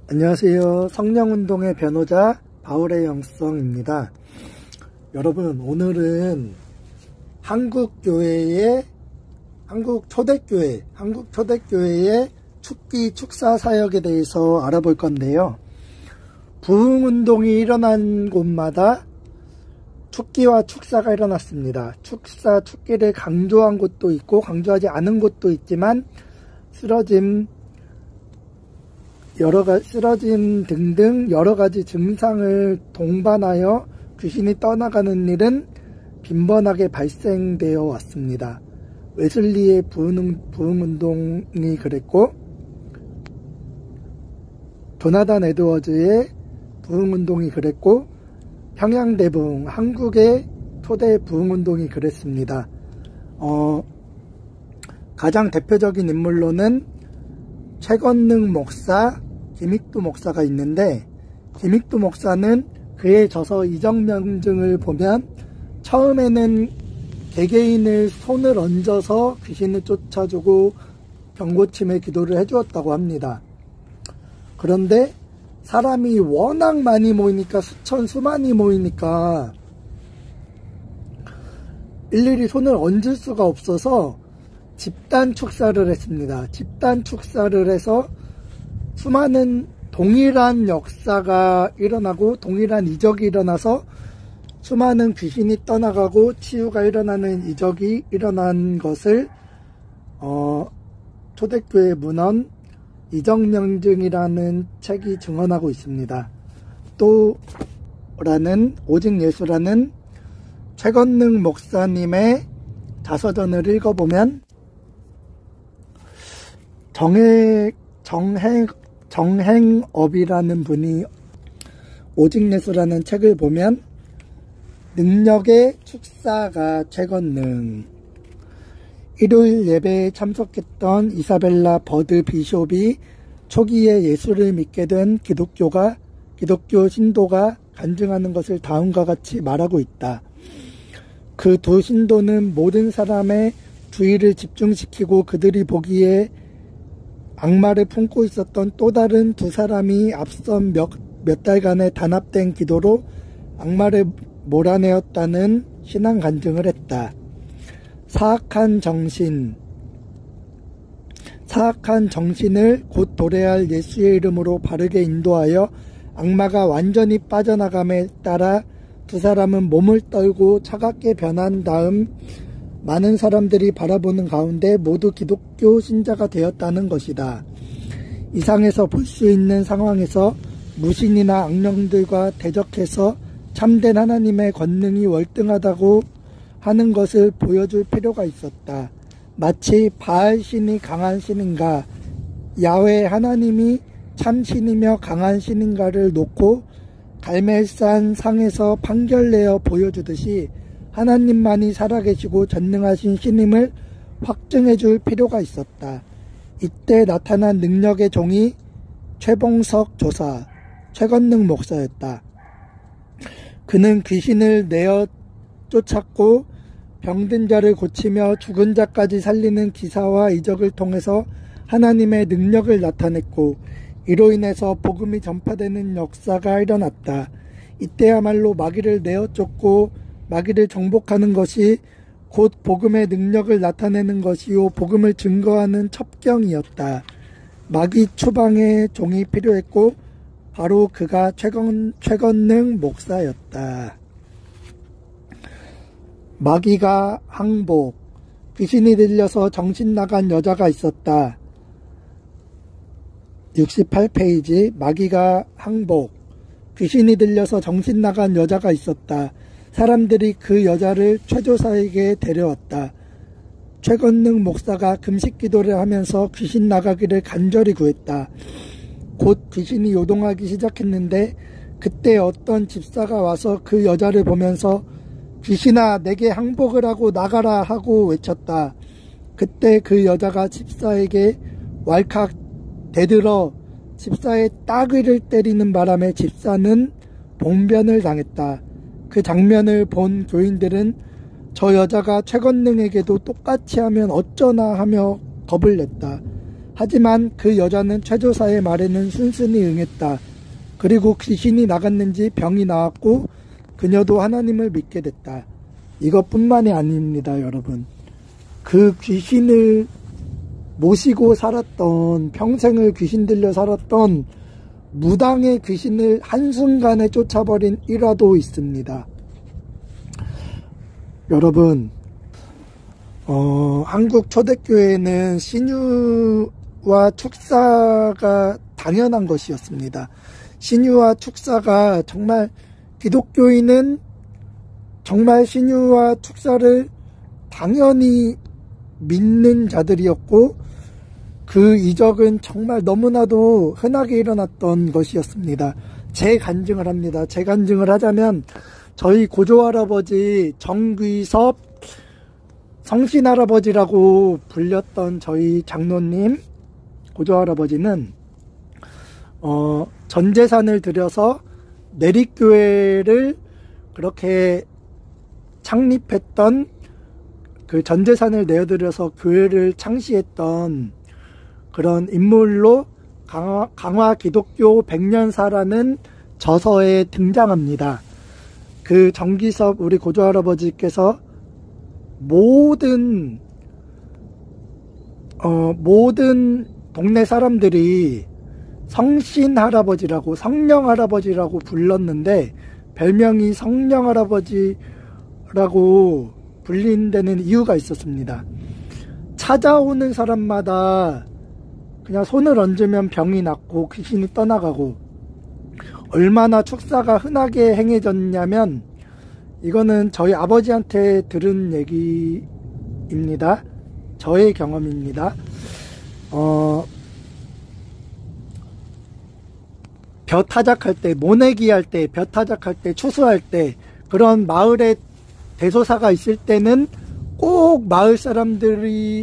안녕하세요. 성령운동의 변호자 바울의 영성입니다. 여러분, 오늘은 한국 초대교회의 축기 축사 사역에 대해서 알아볼 건데요. 부흥운동이 일어난 곳마다 축기와 축사가 일어났습니다. 축기를 강조한 곳도 있고 강조하지 않은 곳도 있지만 쓰러짐 등등 여러가지 증상을 동반하여 귀신이 떠나가는 일은 빈번하게 발생되어 왔습니다. 웨슬리의 부흥운동이 그랬고, 조나단 에드워즈의 부흥운동이 그랬고, 평양대부흥, 한국의 초대 부흥운동이 그랬습니다. 가장 대표적인 인물로는 최건능 목사, 김익두 목사가 있는데, 김익두 목사는 그의 저서 이정명증을 보면 처음에는 개개인을 손을 얹어서 귀신을 쫓아주고 병고침의 기도를 해주었다고 합니다. 그런데 사람이 워낙 많이 모이니까, 수많이 모이니까 일일이 손을 얹을 수가 없어서 집단 축사를 했습니다. 집단 축사를 해서 수많은 동일한 역사가 일어나고 동일한 이적이 일어나서 수많은 귀신이 떠나가고 치유가 일어나는 이적이 일어난 것을 초대교회 문헌 이정명증이라는 책이 증언하고 있습니다. 오직 예수라는 최건능 목사님의 자서전을 읽어보면 정행업이라는 분이 오직 예수라는 책을 보면 능력의 축사가 최건능, 일요일 예배에 참석했던 이사벨라 버드 비숍이 초기에 예수를 믿게 된 기독교 신도가 간증하는 것을 다음과 같이 말하고 있다. 그 두 신도는 모든 사람의 주의를 집중시키고 그들이 보기에 악마를 품고 있었던 또 다른 두 사람이 앞선 몇 달간의 단합된 기도로 악마를 몰아내었다는 신앙 간증을 했다. 사악한 정신을 곧 도래할 예수의 이름으로 바르게 인도하여 악마가 완전히 빠져나감에 따라 두 사람은 몸을 떨고 차갑게 변한 다음 많은 사람들이 바라보는 가운데 모두 기독교 신자가 되었다는 것이다. 이상에서 볼 수 있는 상황에서 무신이나 악령들과 대적해서 참된 하나님의 권능이 월등하다고 하는 것을 보여줄 필요가 있었다. 마치 바알 신이 강한 신인가, 야훼 하나님이 참 신이며 강한 신인가를 놓고 갈멜산 상에서 판결내어 보여주듯이 하나님만이 살아계시고 전능하신 신임을 확증해 줄 필요가 있었다. 이때 나타난 능력의 종이 최봉석 조사, 최건능 목사였다. 그는 귀신을 내어 쫓았고 병든 자를 고치며 죽은 자까지 살리는 기사와 이적을 통해서 하나님의 능력을 나타냈고 이로 인해서 복음이 전파되는 역사가 일어났다. 이때야말로 마귀를 내어 쫓고 마귀를 정복하는 것이 곧 복음의 능력을 나타내는 것이요 복음을 증거하는 첩경이었다. 마귀 추방의 종이 필요했고 바로 그가 최건능 목사였다. 마귀가 항복. 귀신이 들려서 정신 나간 여자가 있었다. 68페이지. 마귀가 항복. 귀신이 들려서 정신 나간 여자가 있었다. 사람들이 그 여자를 최조사에게 데려왔다. 최건능 목사가 금식 기도를 하면서 귀신 나가기를 간절히 구했다. 곧 귀신이 요동하기 시작했는데 그때 어떤 집사가 와서 그 여자를 보면서 귀신아 내게 항복을 하고 나가라 하고 외쳤다. 그때 그 여자가 집사에게 왈칵 대들어 집사의 따귀를 때리는 바람에 집사는 봉변을 당했다. 그 장면을 본 교인들은 저 여자가 최건능에게도 똑같이 하면 어쩌나 하며 겁을 냈다. 하지만 그 여자는 최조사의 말에는 순순히 응했다. 그리고 귀신이 나갔는지 병이 나았고 그녀도 하나님을 믿게 됐다. 이것뿐만이 아닙니다, 여러분. 그 귀신을 모시고 살았던, 평생을 귀신 들려 살았던 무당의 귀신을 한순간에 쫓아버린 일화도 있습니다. 여러분, 한국 초대교회는 신유와 축사가 당연한 것이었습니다. 신유와 축사가 정말, 기독교인은 정말 신유와 축사를 당연히 믿는 자들이었고 그 이적은 정말 너무나도 흔하게 일어났던 것이었습니다. 제 간증을 합니다. 제 간증을 하자면 저희 고조할아버지 정귀섭 성신할아버지라고 불렸던 저희 장로님 고조할아버지는 전 재산을 들여서 내립교회를 그렇게 창립했던, 그 전 재산을 내어들여서 교회를 창시했던 그런 인물로 강화 기독교 100년사라는 저서에 등장합니다. 그 정기섭 우리 고조할아버지께서 모든 동네 사람들이 성신할아버지라고, 성령할아버지라고 불렀는데 별명이 성령할아버지라고 불린 데는 이유가 있었습니다. 찾아오는 사람마다 그냥 손을 얹으면 병이 낫고 귀신이 떠나가고, 얼마나 축사가 흔하게 행해졌냐면, 이거는 저희 아버지한테 들은 얘기입니다. 저의 경험입니다. 벼타작할 때, 모내기 할 때, 벼타작할 때, 추수할 때, 그런 마을에 대소사가 있을 때는 꼭 마을 사람들이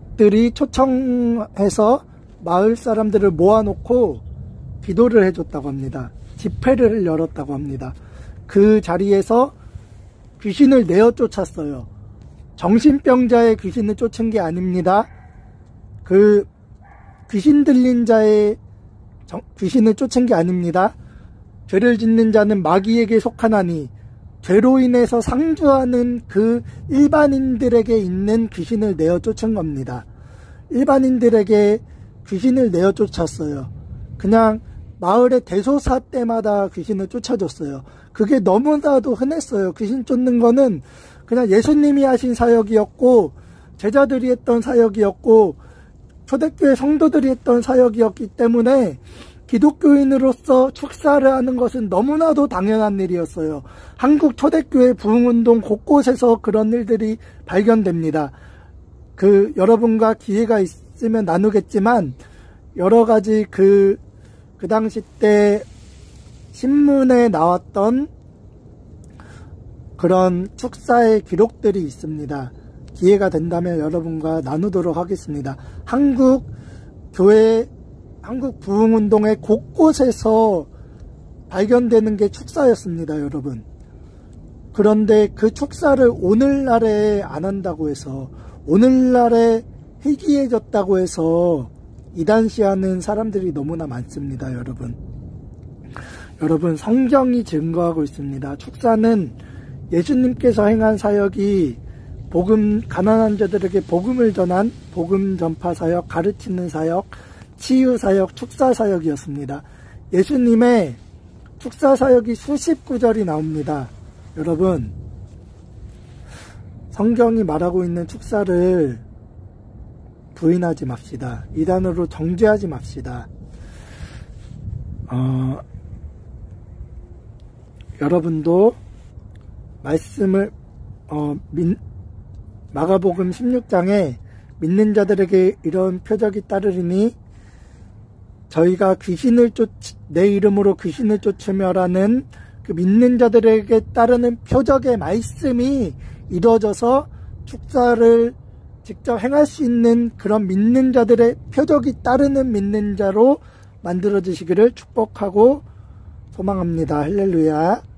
초청해서 마을 사람들을 모아놓고 기도를 해줬다고 합니다. 집회를 열었다고 합니다. 그 자리에서 귀신을 내어 쫓았어요. 정신병자의 귀신을 쫓은 게 아닙니다. 그 귀신 들린 자의 귀신을 쫓은 게 아닙니다. 죄를 짓는 자는 마귀에게 속하나니 죄로 인해서 상주하는 그 일반인들에게 있는 귀신을 내어 쫓은 겁니다. 일반인들에게 귀신을 내어 쫓았어요. 그냥 마을의 대소사 때마다 귀신을 쫓아줬어요. 그게 너무나도 흔했어요. 귀신 쫓는 거는 그냥 예수님이 하신 사역이었고, 제자들이 했던 사역이었고, 초대교회 성도들이 했던 사역이었기 때문에 기독교인으로서 축사를 하는 것은 너무나도 당연한 일이었어요. 한국 초대교회 부흥운동 곳곳에서 그런 일들이 발견됩니다. 여러분과 기회가 있으면 나누겠지만, 여러 가지 그 당시 때 신문에 나왔던 그런 축사의 기록들이 있습니다. 기회가 된다면 여러분과 나누도록 하겠습니다. 한국 부흥운동의 곳곳에서 발견되는 게 축사였습니다, 여러분. 그런데 그 축사를 오늘날에 안 한다고 해서, 오늘날에 희귀해졌다고 해서 이단시하는 사람들이 너무나 많습니다, 여러분. 여러분, 성경이 증거하고 있습니다. 축사는 예수님께서 행한 사역이 가난한 자들에게 복음을 전한 복음 전파 사역, 가르치는 사역, 치유 사역, 축사 사역이었습니다. 예수님의 축사 사역이 수십 구절이 나옵니다. 여러분, 성경이 말하고 있는 축사를 부인하지 맙시다. 이단으로 정죄하지 맙시다. 여러분도 말씀을 마가복음 16장에 믿는 자들에게 이런 표적이 따르리니 저희가 내 이름으로 귀신을 쫓으며라는 그 믿는 자들에게 따르는 표적의 말씀이 이루어져서 축사를 직접 행할 수 있는 그런 믿는 자들의 표적이 따르는 믿는 자로 만들어지시기를 축복하고 소망합니다. 할렐루야.